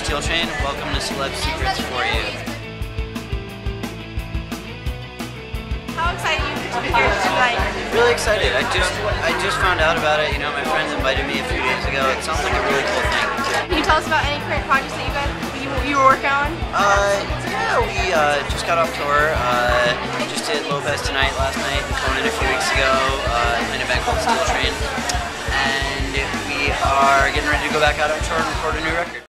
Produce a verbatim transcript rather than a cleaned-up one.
Steel Train. Welcome to Celeb Secrets for You. How excited are you to be here tonight? Really excited. I just I just found out about it. You know, my friends invited me a few days ago. It sounds like a really cool thing. Can you tell us about any current projects that you guys you, you were working on? Uh, yeah, we uh, just got off tour. Uh, just did Lopez Tonight last night, Conan a few weeks ago, uh, playing a band called Steel Train. And we are getting ready to go back out on tour and record a new record.